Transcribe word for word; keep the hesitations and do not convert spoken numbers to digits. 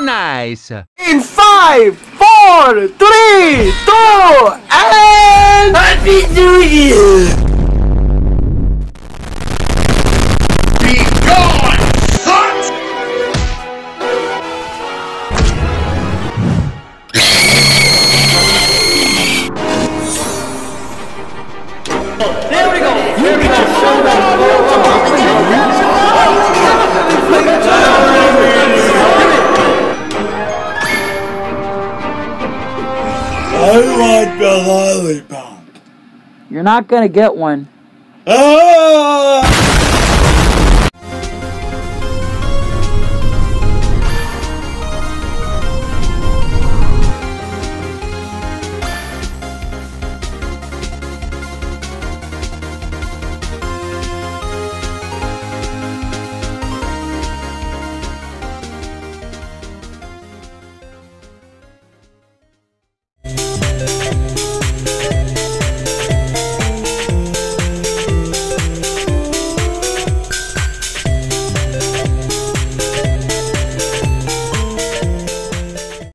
nice. In five, four, three, two, and Happy New Year! Be gone, son! There we go! There we go! I want the lollipop. You're not gonna get one. Ah!